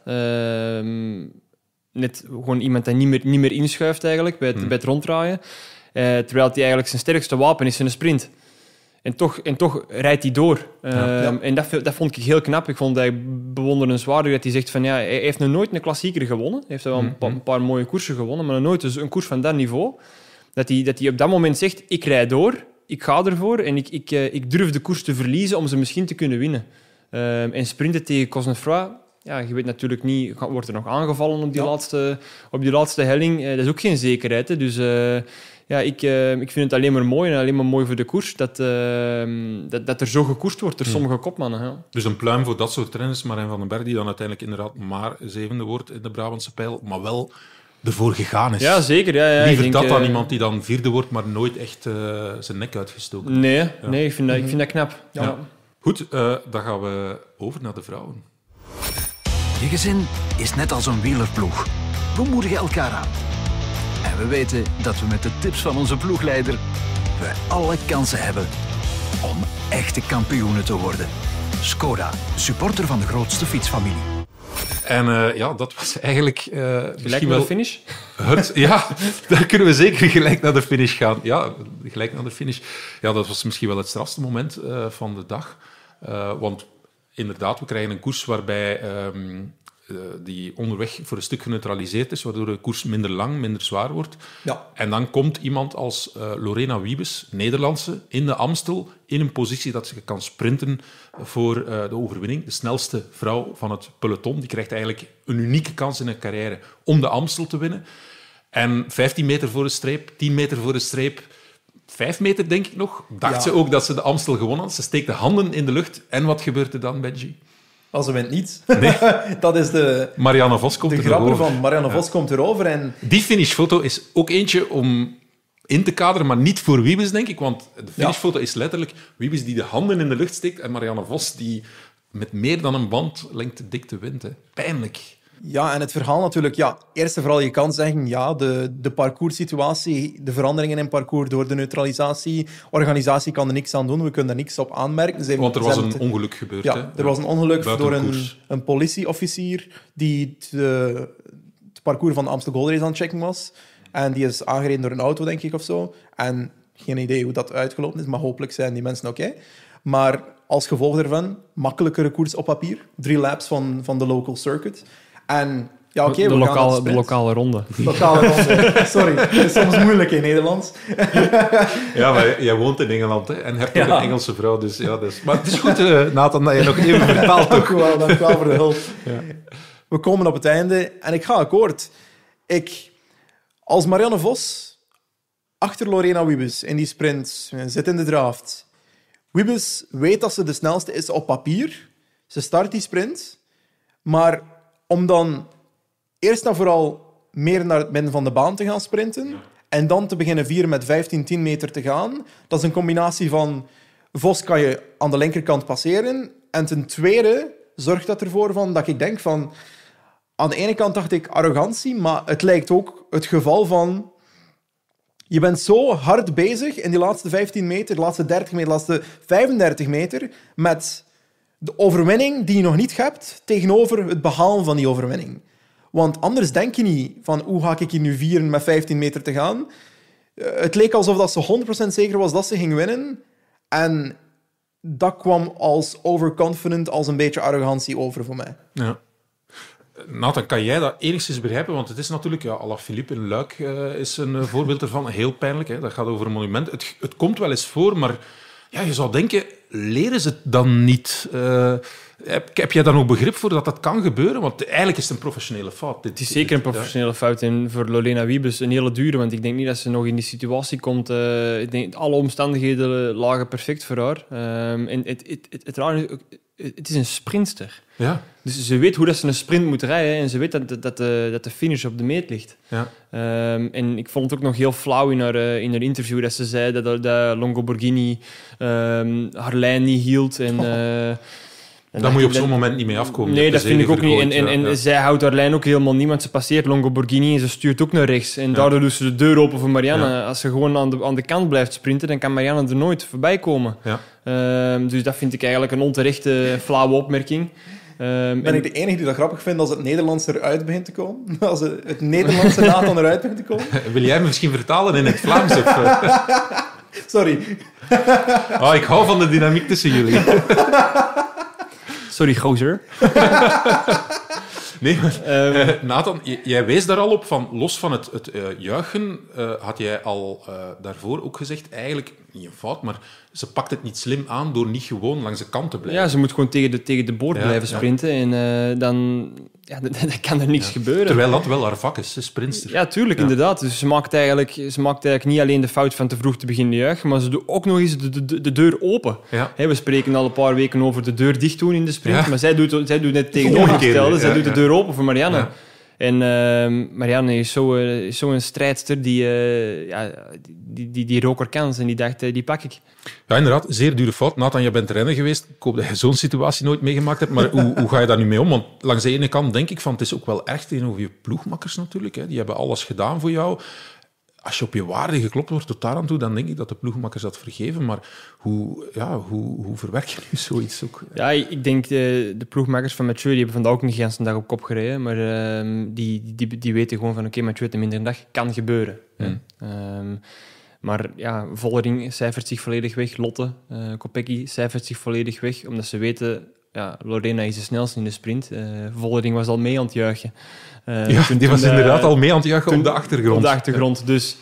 Net gewoon iemand die niet meer inschuift eigenlijk, bij het ronddraaien. Terwijl hij eigenlijk zijn sterkste wapen is in de sprint. En toch rijdt hij door. En dat vond ik heel knap. Ik vond het bewonderenswaardig dat hij zegt van hij heeft nog nooit een klassieker gewonnen. Hij heeft wel een paar mooie koersen gewonnen, maar nog nooit een koers van dat niveau. Dat hij op dat moment zegt, ik rijd door, ik ga ervoor en ik durf de koers te verliezen om ze misschien te kunnen winnen. En sprinten tegen Cosnefroid, je weet natuurlijk niet, wordt er nog aangevallen op die laatste helling. Dat is ook geen zekerheid. Hè. Dus ik vind het alleen maar mooi en alleen maar mooi voor de koers dat er zo gekoerst wordt door sommige kopmannen. Ja. Dus een pluim voor dat soort renners, Marijn van den Berg, die dan uiteindelijk inderdaad maar 7e wordt in de Brabantse Pijl, maar wel ervoor gegaan is. Ja, zeker. Ja, liever dat dan iemand die dan 4e wordt, maar nooit echt zijn nek uitgestoken. Nee, ik vind dat knap. Ja. Goed, dan gaan we over naar de vrouwen. Je gezin is net als een wielerploeg. We moedigen elkaar aan. En we weten dat we met de tips van onze ploegleider we alle kansen hebben om echte kampioenen te worden. Skoda, supporter van de grootste fietsfamilie. En dat was eigenlijk... gelijk naar de finish? Daar kunnen we zeker gelijk naar de finish gaan. Ja, gelijk naar de finish. Ja, dat was misschien wel het strafste moment van de dag. Want inderdaad, we krijgen een koers waarbij die onderweg voor een stuk geneutraliseerd is, waardoor de koers minder lang, minder zwaar wordt. Ja. En dan komt iemand als Lorena Wiebes, Nederlandse, in de Amstel, in een positie dat ze kan sprinten voor de overwinning. De snelste vrouw van het peloton. Die krijgt eigenlijk een unieke kans in haar carrière om de Amstel te winnen. En 15 meter voor de streep, 10 meter voor de streep, 5 meter denk ik nog, dacht ze ook dat ze de Amstel gewonnen had. Ze steekt de handen in de lucht. En wat gebeurt er dan, Benji? Als ze wint niet. Nee. Dat is Marianne Vos komt de grap ervan. Marianne Vos komt erover. En die finishfoto is ook eentje om in te kaderen, maar niet voor Wiebes, denk ik. Want de finishfoto is letterlijk Wiebes die de handen in de lucht steekt en Marianne Vos die met meer dan een bandlengte dikte wint. Hè. Pijnlijk. Ja, en het verhaal natuurlijk... Eerst en vooral, je kan zeggen, de parcourssituatie, de veranderingen in parcours door de neutralisatie, organisatie kan er niks aan doen, we kunnen er niks op aanmerken. Want er was een ongeluk gebeurd. Ja, hè? er was een ongeluk door koers. een politieofficier die het parcours van de Amstel Gold Race aan het checken was. En die is aangereden door een auto, denk ik, of zo. En geen idee hoe dat uitgelopen is, maar hopelijk zijn die mensen oké. Maar als gevolg daarvan, makkelijkere koers op papier. 3 laps van de local circuit. En ja, oké, de lokale ronde. Lokale ronde. Sorry, het is soms moeilijk in Nederlands. Ja, maar jij woont in Engeland hè, en hebt ook een Engelse vrouw. Dus, maar het is goed, Nathan, dat je nog even vertaalt. Dank u wel voor de hulp. Ja. We komen op het einde en ik ga akkoord. Als Marianne Vos achter Lorena Wiebes in die sprint zit in de draft. Wiebes weet dat ze de snelste is op papier. Ze start die sprint. Maar om dan eerst en vooral meer naar het midden van de baan te gaan sprinten en dan te beginnen vieren met 10 meter te gaan, dat is een combinatie van Vos kan je aan de linkerkant passeren en ten tweede zorgt dat ervoor dat ik denk van aan de ene kant dacht ik arrogantie, maar het lijkt ook het geval van je bent zo hard bezig in die laatste 15 meter, de laatste 30 meter, de laatste 35 meter met de overwinning die je nog niet hebt tegenover het behalen van die overwinning. Want anders denk je niet van hoe ga ik hier nu vieren met 15 meter te gaan. Het leek alsof dat ze 100% zeker was dat ze ging winnen. En dat kwam als overconfident, als een beetje arrogantie over voor mij. Ja. Nathan, kan jij dat enigszins begrijpen? Want het is natuurlijk, Alaphilippe in Luik is een voorbeeld ervan. Heel pijnlijk, hè? Dat gaat over een monument. Het komt wel eens voor, maar ja, je zou denken, leren ze het dan niet? Heb jij daar nog begrip voor dat dat kan gebeuren? Want eigenlijk is het een professionele fout. Het is zeker een professionele fout. En voor Lorena Wiebes een hele dure, want ik denk niet dat ze nog in die situatie komt. Ik denk, alle omstandigheden lagen perfect voor haar. En het is een sprintster. Ja. Dus ze weet hoe dat ze een sprint moet rijden en ze weet dat de finish op de meet ligt. Ja. En ik vond het ook nog heel flauw in haar interview dat ze zei dat Longo Borghini haar lijn niet hield. Daar moet je op zo'n moment niet mee afkomen. Nee, dat vind ik ook niet. En zij houdt haar lijn ook helemaal niet, want ze passeert Longo Borghini en ze stuurt ook naar rechts. En daardoor doet ze de deur open voor Marianne. Ja. Als ze gewoon aan de kant blijft sprinten, dan kan Marianne er nooit voorbij komen. Ja. Dus dat vind ik eigenlijk een onterechte, flauwe opmerking. Ben ik de enige die dat grappig vindt als het Nederlands eruit begint te komen? Als het Nederlandse Nathan eruit begint te komen? Wil jij me misschien vertalen in het Vlaams? Sorry. Ik hou van de dynamiek tussen jullie. Sorry, gozer. Nee, maar Nathan, jij wees daar al op van, los van het juichen, had jij al daarvoor ook gezegd, eigenlijk niet een fout, maar ze pakt het niet slim aan door niet gewoon langs de kant te blijven. Ja, ze moet gewoon tegen de boord blijven sprinten en dan kan er niks gebeuren. Terwijl dat wel haar vak is, ze sprintster. Ja, tuurlijk, inderdaad. Dus ze maakt eigenlijk niet alleen de fout van te vroeg te beginnen juichen, maar ze doet ook nog eens de deur open. Ja. We spreken al een paar weken over de deur dicht doen in de sprint, maar zij doet net tegenovergestelde. Zij doet de deur open voor Marianne. Ja. En Marianne is zo'n strijdster die rook haar kans en die dacht, die pak ik. Ja, inderdaad. Zeer dure fout. Nathan, jij bent rennen geweest. Ik hoop dat je zo'n situatie nooit meegemaakt hebt. Maar hoe ga je daar nu mee om? Want langs de ene kant denk ik van, het is ook wel erg tegenover je ploegmakkers natuurlijk. Hè. Die hebben alles gedaan voor jou. Als je op je waarde geklopt wordt tot daar aan toe, dan denk ik dat de ploegmakkers dat vergeven. Maar hoe verwerk je nu zoiets ook? Ja, ik denk de ploegmakkers van Mathieu, die hebben vandaag ook niet de hele dag op kop gereden. Maar die weten gewoon van, oké, Mathieu heeft een mindere dag. Kan gebeuren. Maar ja, Vollering cijfert zich volledig weg. Lotte, Kopecky cijfert zich volledig weg. Omdat ze weten, Lorena is de snelste in de sprint. Vollering was al mee aan het juichen. Die was inderdaad al mee aan het juichen op de achtergrond. Op de achtergrond, dus...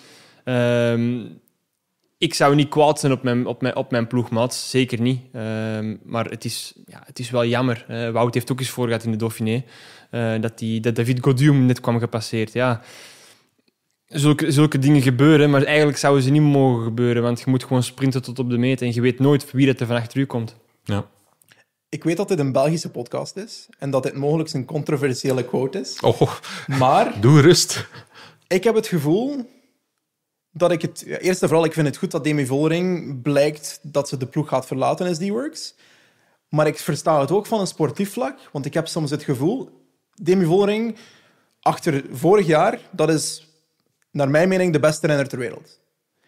ik zou niet kwaad zijn op mijn ploegmaat, zeker niet. Maar het is wel jammer. Wout heeft ook eens voor gehad in de Dauphiné. Dat David Gaudium net kwam gepasseerd. Ja, zulke dingen gebeuren, maar eigenlijk zouden ze niet mogen gebeuren. Want je moet gewoon sprinten tot op de meet en je weet nooit wie dat er van achter u komt. Ja. Ik weet dat dit een Belgische podcast is en dat dit mogelijk een controversiële quote is. Oh, maar doe rust. Ik heb het gevoel dat ik het... Eerst en vooral, ik vind het goed dat Demi Vollering blijkt dat ze de ploeg gaat verlaten in SD-Works. Maar ik versta het ook van een sportief vlak, want ik heb soms het gevoel... Demi Vollering, achter vorig jaar, dat is naar mijn mening de beste renner ter wereld.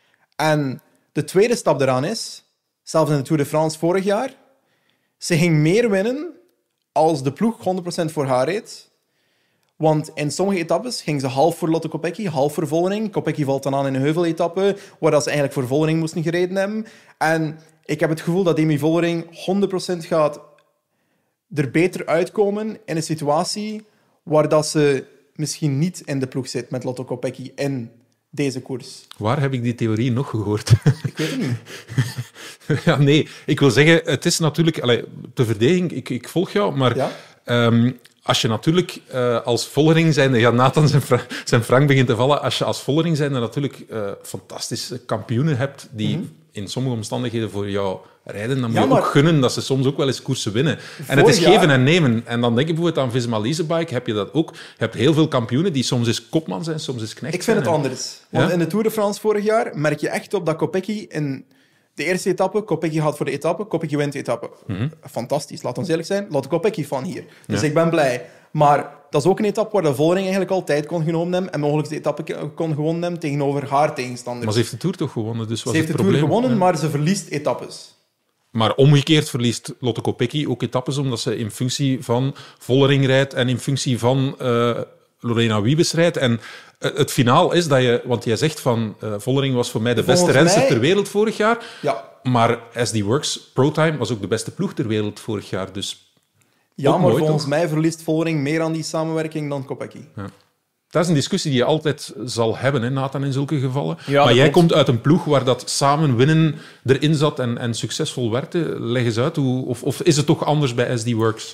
En de tweede stap eraan is, zelfs in de Tour de France vorig jaar, ze ging meer winnen als de ploeg 100% voor haar reed. Want in sommige etappes ging ze half voor Lotte Kopecky, half voor Vollering. Kopecky valt dan aan in een heuveletappe, waar ze eigenlijk voor Vollering moesten gereden hebben. En ik heb het gevoel dat Demi Vollering 100% gaat er beter uitkomen in een situatie waar dat ze misschien niet in de ploeg zit met Lotte Kopecky in deze koers. Waar heb ik die theorie nog gehoord? Ik weet het niet. Ja, nee, ik wil zeggen, het is natuurlijk... Ter verdediging, ik volg jou, maar... Ja? Als je natuurlijk als Vollering zijnde... Ja, Nathan zijn frank begint te vallen. Als je als Vollering zijnde natuurlijk fantastische kampioenen hebt die in sommige omstandigheden voor jou rijden, dan moet je ook gunnen dat ze soms ook wel eens koersen winnen. En het is geven en nemen. En dan denk ik bijvoorbeeld aan Visma Leasebike, heb je dat ook. Je hebt heel veel kampioenen die soms eens kopman zijn, soms eens knecht zijn. Ik vind het anders. Want in de Tour de France vorig jaar merk je echt op dat Kopecky in de eerste etappe, Kopecky gaat voor de etappe, Kopecky wint de etappe. Fantastisch, laat ons eerlijk zijn. Laat Kopecky van hier. Dus ik ben blij. Maar dat is ook een etappe waar de Vollering eigenlijk al tijd kon genomen hebben en mogelijk de etappe kon gewonnen hebben tegenover haar tegenstander. Maar ze heeft de Tour toch gewonnen, dus was ze heeft het de Tour probleem gewonnen, maar ze verliest etappes. Maar omgekeerd verliest Lotte Kopecky ook etappes omdat ze in functie van Vollering rijdt en in functie van Lorena Wiebes rijdt. En het finaal is dat je... Want jij zegt van Vollering was voor mij de beste renster ter wereld vorig jaar. Ja. Maar SD-Works ProTime was ook de beste ploeg ter wereld vorig jaar. Dus ja, maar volgens mij verliest Vollering meer aan die samenwerking dan Kopecky. Ja. Dat is een discussie die je altijd zal hebben, hè, Nathan, in zulke gevallen. Ja, maar jij komt uit een ploeg waar dat samen winnen erin zat en succesvol werkte. Leg eens uit, of is het toch anders bij SD-Works?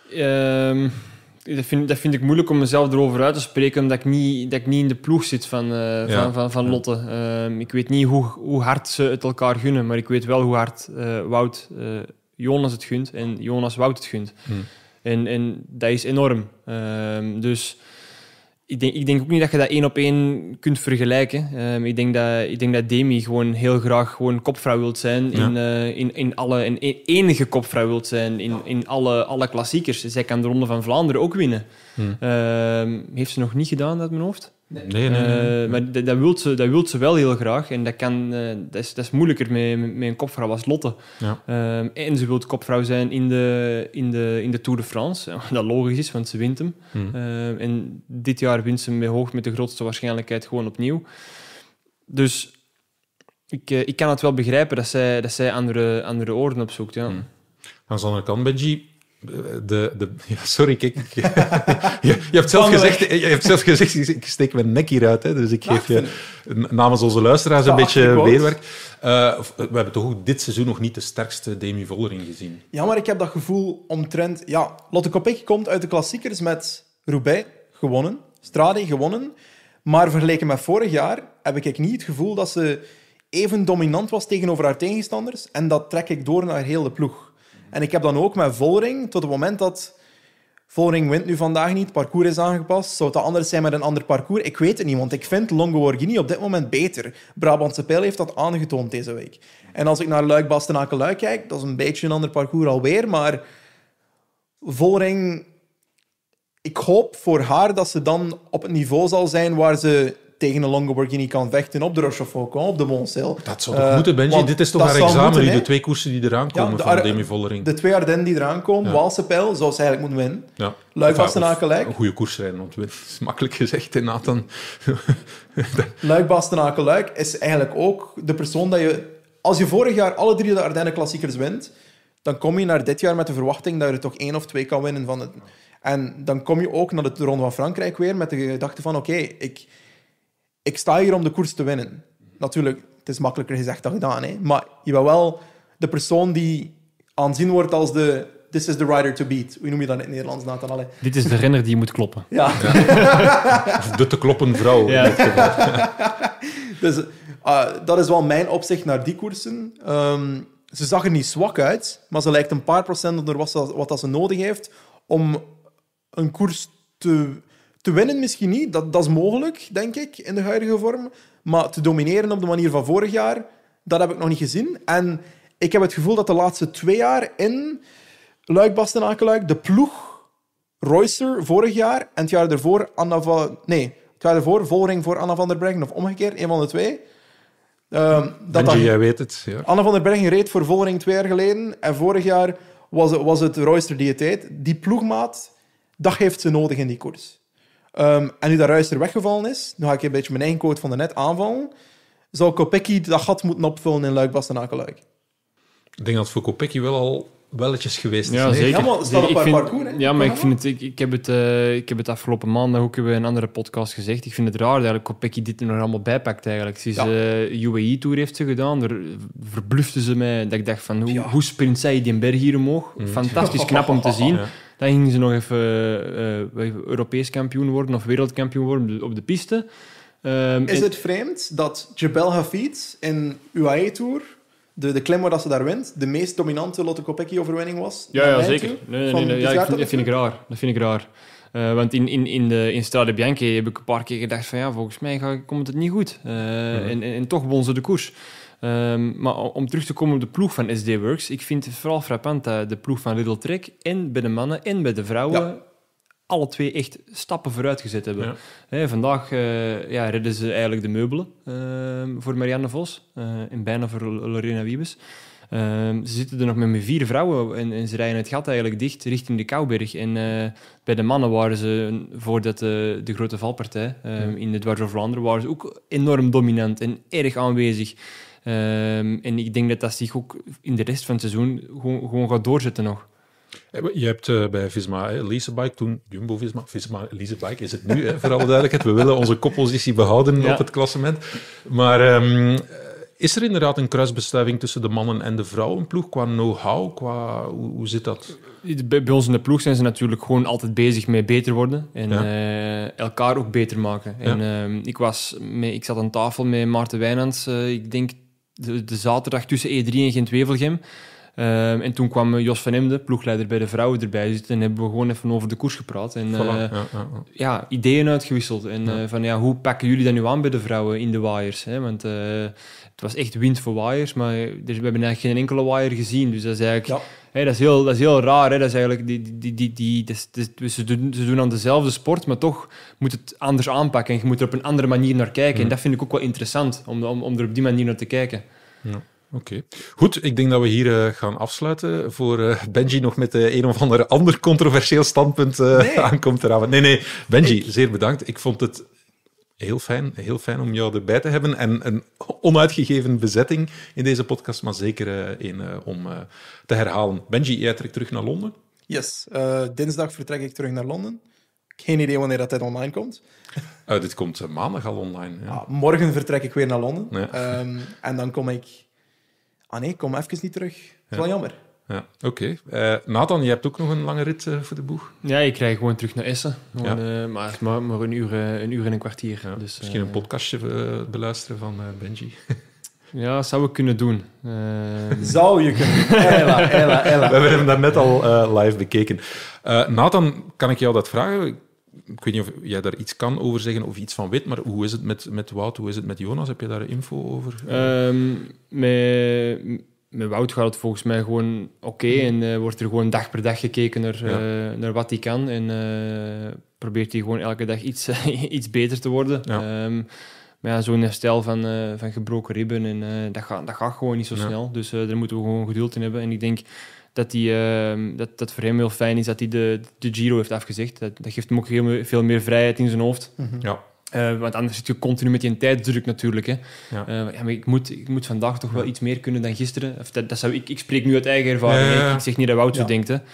Dat vind ik moeilijk om mezelf erover uit te spreken, omdat ik niet in de ploeg zit van Lotte. Ik weet niet hoe hard ze het elkaar gunnen, maar ik weet wel hoe hard Wout Jonas het gunt en Jonas Wout het gunt. En dat is enorm. Dus ik denk ook niet dat je dat 1-op-1 kunt vergelijken. Ik denk dat Demi gewoon heel graag gewoon kopvrouw wilt zijn in alle... En enige kopvrouw wilt zijn in alle klassiekers. Zij kan de Ronde van Vlaanderen ook winnen. Heeft ze nog niet gedaan, uit mijn hoofd? Nee. Maar dat wil ze wel heel graag. En dat is moeilijker met een kopvrouw als Lotte. Ja. En ze wil kopvrouw zijn in de Tour de France. Dat logisch is, want ze wint hem. En dit jaar wint ze met de grootste waarschijnlijkheid gewoon opnieuw. Dus ik kan het wel begrijpen dat zij andere oorden opzoekt. Ja. Aan de andere kant, Benji... sorry, kijk. Je hebt zelf gezegd, ik steek mijn nek hieruit. Hè, dus ik geef je namens onze luisteraars een beetje weerwerk. We hebben toch ook dit seizoen nog niet de sterkste Demi Vollering gezien. Ja, maar ik heb dat gevoel omtrent... Ja, Lotte Kopecky komt uit de klassiekers met Roubaix gewonnen, Strade gewonnen. Maar vergeleken met vorig jaar heb ik niet het gevoel dat ze even dominant was tegenover haar tegenstanders. En dat trek ik door naar heel de ploeg. En ik heb dan ook met Vollering, tot het moment dat Vollering wint nu vandaag niet, het parcours is aangepast, zou het anders zijn met een ander parcours? Ik weet het niet, want ik vind Longo Borghini op dit moment beter. Brabantse Pijl heeft dat aangetoond deze week. En als ik naar Luik-Bastenaken-Luik kijk, dat is een beetje een ander parcours alweer, maar Vollering... Ik hoop voor haar dat ze dan op het niveau zal zijn waar ze tegen een Longo Borghini kan vechten op de Rochefoucauld, op de Montcel. Dat zou toch moeten, Benji? Dit is toch haar examen nu, de 2 koersen die eraan komen van Demi Vollering. De 2 Ardennen die eraan komen, Waalse Pijl, zou ze eigenlijk moeten winnen. Ja. Luik-Bastenaken-Luik. Een goede koers rijden, want winnen is makkelijk gezegd, hè, Nathan. Luik-Bastenaken-Luik is eigenlijk ook de persoon dat je... Als je vorig jaar alle 3 de Ardennen-klassiekers wint, dan kom je naar dit jaar met de verwachting dat je er toch 1 of 2 kan winnen van het... En dan kom je ook naar de Ronde van Frankrijk weer met de gedachte van oké, ik sta hier om de koers te winnen. Natuurlijk, het is makkelijker gezegd dan gedaan, hè? Maar je bent wel de persoon die aanzien wordt als de this is the rider to beat. Hoe noem je dat in het Nederlands, Nathan? Allee. Dit is de renner die je moet kloppen. Ja. Of de te kloppen vrouw. Ja. Dus dat is wel mijn opzicht naar die koersen. Ze zag er niet zwak uit, maar ze lijkt een paar procent onder wat dat ze nodig heeft om een koers Te winnen misschien niet, dat is mogelijk, denk ik, in de huidige vorm. Maar te domineren op de manier van vorig jaar, dat heb ik nog niet gezien. En ik heb het gevoel dat de laatste 2 jaar in Luik-Bastenaken-Luik, de ploeg Royster vorig jaar en het jaar ervoor Vollering voor Anna van der Breggen, of omgekeerd, een van de twee. Benji, jij weet het. Ja. Anna van der Breggen reed voor Vollering 2 jaar geleden en vorig jaar was het Royster die het deed. Die ploegmaat, dat heeft ze nodig in die koers. En nu dat Royster weggevallen is, nu ga ik een beetje mijn eigen quote van de net aanvallen, zou Kopecky dat gat moeten opvullen in Luik-Bastenaken-Luik. Ik denk dat voor Kopecky wel al welletjes geweest is. Ja, zeker. Ja, maar staat op haar parcours, hè? Ja, maar ik heb het afgelopen maandag ook in een andere podcast gezegd. Ik vind het raar dat Kopecky dit er nog allemaal bijpakt eigenlijk. Ze is UAE-tour heeft ze gedaan. Daar verblufte ze mij. Dat ik dacht van, hoe sprint zij die berg hier omhoog? Fantastisch knap om te zien. Ja. Dan gingen ze nog even Europees kampioen worden of wereldkampioen worden op de piste. Is het vreemd dat Jebel Hafid in UAE-tour, de klim waar ze daar wint, de meest dominante Lotte Kopecky-overwinning was? Ja, zeker. Dat vind ik raar. Want in Strade Bianche heb ik een paar keer gedacht van volgens mij komt het niet goed. En toch won ze de koers. Maar om terug te komen op de ploeg van SD Works, ik vind het vooral frappant dat de ploeg van Lidl Trek en bij de mannen en bij de vrouwen alle twee echt stappen vooruit gezet hebben. Ja. Vandaag redden ze eigenlijk de meubelen voor Marianne Vos en bijna voor Lorena Wiebes. Ze zitten er nog met 4 vrouwen en ze rijden het gat eigenlijk dicht richting de Kouberg. En bij de mannen waren ze, voordat de grote valpartij in de Dwars door Vlaanderen, waren ze ook enorm dominant en erg aanwezig. En ik denk dat dat zich ook in de rest van het seizoen gewoon gaat doorzetten nog. Je hebt bij Visma Leasebike, toen Jumbo-Visma, Visma Leasebike is het nu, voor alle duidelijkheid. We willen onze koppositie behouden op het klassement. Maar is er inderdaad een kruisbestuiving tussen de mannen- en de vrouwenploeg qua know-how? Hoe zit dat? Bij ons in de ploeg zijn ze natuurlijk gewoon altijd bezig met beter worden en elkaar ook beter maken. Ja. En ik zat aan tafel met Maarten Wijnands, ik denk de zaterdag tussen E3 en Gent-Wevelgem. En toen kwam Jos van Emden, ploegleider bij de vrouwen, erbij zitten en hebben we gewoon even over de koers gepraat. En ideeën uitgewisseld. En hoe pakken jullie dat nu aan bij de vrouwen in de waaiers? Hè? Want het was echt wind voor waaiers, maar we hebben eigenlijk geen enkele waaier gezien. Dus dat is eigenlijk... dat is heel raar. Hè? Dat is eigenlijk ze doen aan dezelfde sport, maar toch moet het anders aanpakken. En je moet er op een andere manier naar kijken. En dat vind ik ook wel interessant, om er op die manier naar te kijken. Ja. Oké. Goed, ik denk dat we hier gaan afsluiten voor Benji nog met een of ander controversieel standpunt aankomt eraan. Nee, Benji, zeer bedankt. Ik vond het heel fijn om jou erbij te hebben en een onuitgegeven bezetting in deze podcast, maar zeker een om te herhalen. Benji, jij trekt terug naar Londen? Yes, dinsdag vertrek ik terug naar Londen. Geen idee wanneer dat online komt. Dit komt maandag al online. Ja. Morgen vertrek ik weer naar Londen. Ja. En dan kom ik... ik kom even niet terug. Dat is wel jammer. Ja, oké. Nathan, je hebt ook nog een lange rit voor de boeg? Ja, ik rij gewoon terug naar Essen. Maar het is maar een uur en een kwartier. Ja, dus, misschien een podcastje beluisteren van Benji. Ja, zou ik kunnen doen. Zou je kunnen. Ella. We hebben hem daarnet al live bekeken. Nathan, kan ik jou dat vragen? Ik weet niet of jij daar iets kan over zeggen of iets van weet, maar hoe is het met Wout, hoe is het met Jonas? Heb je daar info over? Met Wout gaat het volgens mij gewoon oké. En wordt er gewoon dag per dag gekeken naar wat hij kan. En probeert hij gewoon elke dag iets beter te worden. Ja. Maar zo'n herstel van gebroken ribben, en dat gaat gewoon niet zo snel. Dus daar moeten we gewoon geduld in hebben. En ik denk dat voor hem heel fijn is dat hij de Giro heeft afgezegd. Dat geeft hem ook veel meer vrijheid in zijn hoofd. Mm-hmm. Ja. Want anders zit je continu met die tijdsdruk natuurlijk. Hè. Ja. Maar ik moet vandaag toch wel iets meer kunnen dan gisteren. Of ik spreek nu uit eigen ervaring. Ja. Ik zeg niet dat Wout zo denkt. Hè.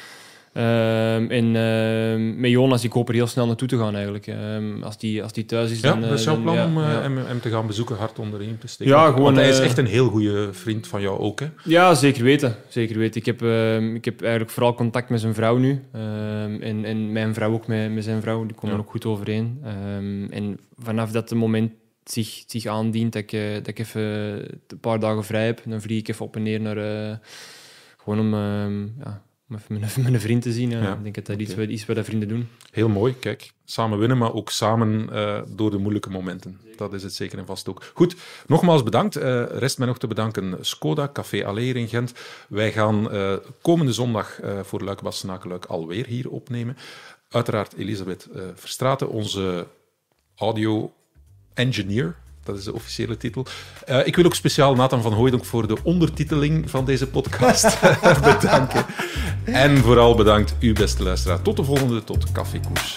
Met Jonas, ik hoop er heel snel naartoe te gaan eigenlijk. Als die thuis is, dan... Ja, dat is jouw plan om hem te gaan bezoeken, hard onderin te steken. Ja, gewoon, want hij is echt een heel goede vriend van jou ook, hè? Ja, zeker weten. Ik heb eigenlijk vooral contact met zijn vrouw nu. En mijn vrouw ook met zijn vrouw. Die komen ook goed overeen. En vanaf dat het moment zich aandient dat ik even een paar dagen vrij heb, dan vlieg ik even op en neer naar... gewoon om even mijn vriend te zien. Ik denk dat dat iets is wat de vrienden doen. Heel mooi, kijk. Samen winnen, maar ook samen door de moeilijke momenten. Dat is het zeker en vast ook. Goed, nogmaals bedankt. Rest mij nog te bedanken Skoda, Café Alleer in Gent. Wij gaan komende zondag voor Luik Bastenaken-Luik alweer hier opnemen. Uiteraard Elisabeth Verstraeten, onze audio-engineer. Dat is de officiële titel. Ik wil ook speciaal Nathan van Hooijdonk voor de ondertiteling van deze podcast bedanken. En vooral bedankt u, beste luisteraar. Tot de volgende, tot Cafékoers.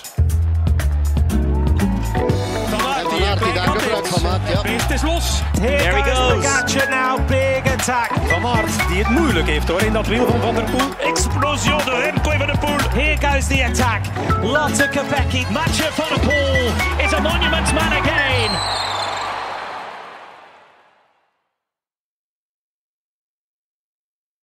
Het is los. Here goes Pogacar now, big attack. Van Aert, die het moeilijk heeft hoor in dat wiel van Van der Poel. Explosion door Remco Van der Poel. Here goes the attack. Lotte Kopecky. Mathieu Van der Poel is a monument man again.